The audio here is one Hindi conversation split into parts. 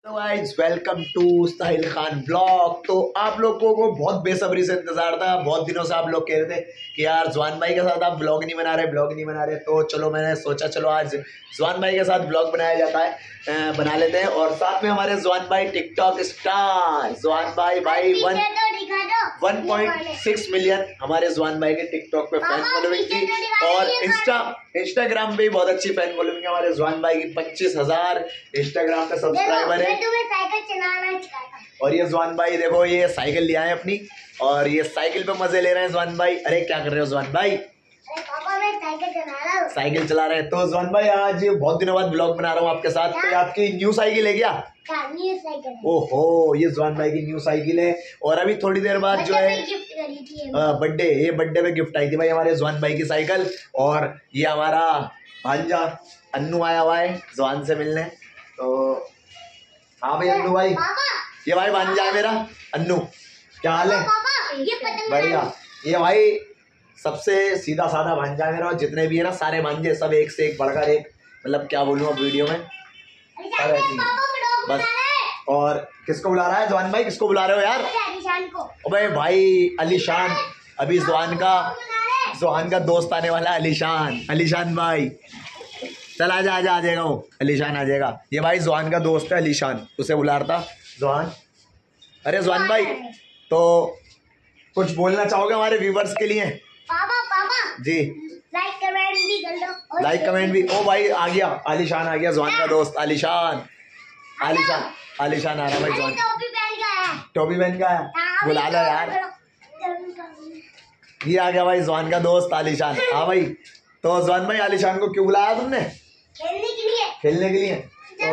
Guys welcome to Sahil Khan blog. तो आप लोगों को बहुत बेसब्री से इंतजार था। बहुत दिनों से आप लोग कह रहे थे कि यार जवान भाई के साथ आप ब्लॉग नहीं बना रहे। तो चलो मैंने सोचा चलो आज जवान भाई के साथ ब्लॉग बनाया जाता है, बना लेते हैं। और साथ में हमारे जवान भाई टिकटॉक स्टार जवान भाई 1.6 मिलियन हमारे जवान भाई के टिकटॉक पे फैन फॉलोइंग थी। और इंस्टाग्राम पे बहुत अच्छी फैन फॉलोइंग है हमारे जवान भाई की। 25,000 इंस्टाग्राम पे सब्सक्राइबर है। और ये जवान भाई देखो ये साइकिल ले आए अपनी और ये साइकिल पे मजे ले रहे हैं जवान भाई। अरे क्या कर रहे हो जवान भाई? साइकिल चला रहे हैं। तो जवान भाई आज बहुत दिनों बाद ब्लॉग बना रहा हूँ आपके साथ। तो आपकी न्यू साइकिल है क्या? ओहो ये जवान भाई की न्यू साइकिल है। और अभी थोड़ी देर बाद जो है बर्थडे पे गिफ्ट आई थी भाई हमारे जवान भाई की साइकिल। और ये हमारा भांजा अन्नू आया हुआ है जवान से मिलने। तो हाँ भाई अन्नू भाई, ये भाई भांजा है मेरा अन्नू। क्या हाल है? बढ़िया। ये भाई सबसे सीधा साधा भांजा है मेरा। और जितने भी है ना सारे भांजे सब एक से एक बढ़कर एक, मतलब क्या बोलूँ अब वीडियो में बस। और किसको बुला रहा है जवान भाई? किसको बुला रहे हो यार? अबे भाई अलीशान, अभी जवान का दोस्त आने वाला है अलीशान भाई। चल आ जाएगा वो अलीशान आ जाएगा। ये भाई जवान का दोस्त है अलीशान, उसे बुला रहा था जवान। अरे जवान भाई तो कुछ बोलना चाहोगे हमारे व्यूवर्स के लिए? पापा जी लाइक कमेंट भी। ओ भाई आ गया आलिशान, आ गया जवान का दोस्त आलिशान आ रहा है भाई जवान। टोपी पहन का है, बुला लो यार। ये आ गया भाई जवान का दोस्त आलिशान। हाँ भाई तो जवान भाई आलिशान को क्यों बुलाया तुमने? खेलने के लिए। तो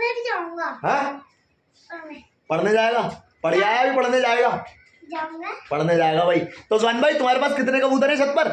पढ़ने जाएगा? पढ़ जाएगा अभी पढ़ने जाएगा भाई। तो जवान भाई तुम्हारे पास कितने कबूतर है छत पर?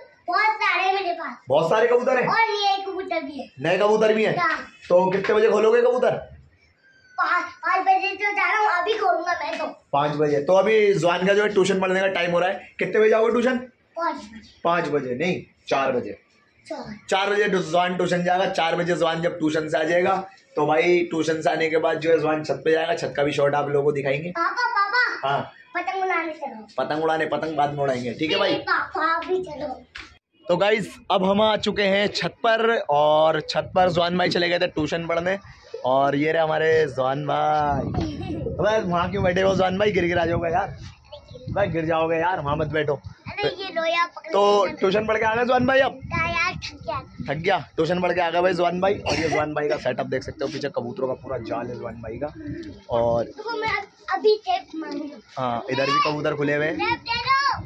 बहुत सारे कबूतर है। और नए कबूतर भी है। नए कबूतर भी है। तो कितने बजे खोलोगे कबूतर? 5 बजे तो जा रहा हूँ, अभी खोलूंगा मैं तो 5 बजे। तो अभी जवान का जो है ट्यूशन पढ़ने का टाइम हो रहा है। कितने बजे जाओगे ट्यूशन? 5 बजे नहीं 4 बजे। 4 बजे जवान ट्यूशन जाएगा। 4 बजे जवान जब ट्यूशन से आ जाएगा तो भाई ट्यूशन से आने के बाद जो है जवान छत पे जाएगा। छत का भी शॉट आप लोगों को दिखाएंगे। पापा हाँ पतंग उड़ाने चलो। पतंग बाद में उड़ाएंगे, ठीक है भाई? पापा भी चलो। तो गाइस अब हम आ चुके हैं छत पर। और छत पर जवान भाई चले गए थे ट्यूशन पढ़ने। और ये रहे हमारे जवान भाई। तो वहाँ क्यों बैठे हो जवान भाई? गिर आ जाओगे यार भाई, गिर जाओगे यार, वहाँ मत बैठो। तो ट्यूशन पढ़ के आ गए जवान भाई? अब थक गया ट्यूशन पढ़ के आ गए भाई जवान भाई। और ये जवान भाई का सेटअप देख सकते हो, पीछे कबूतरों का पूरा जाल है जवान भाई का। और हाँ इधर भी कबूतर खुले हुए हैं।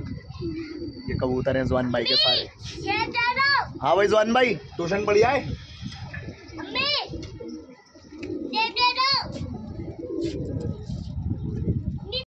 ये कबूतर हैं जवान भाई के सारे। हाँ भाई जवान भाई ट्यूशन बढ़िया है।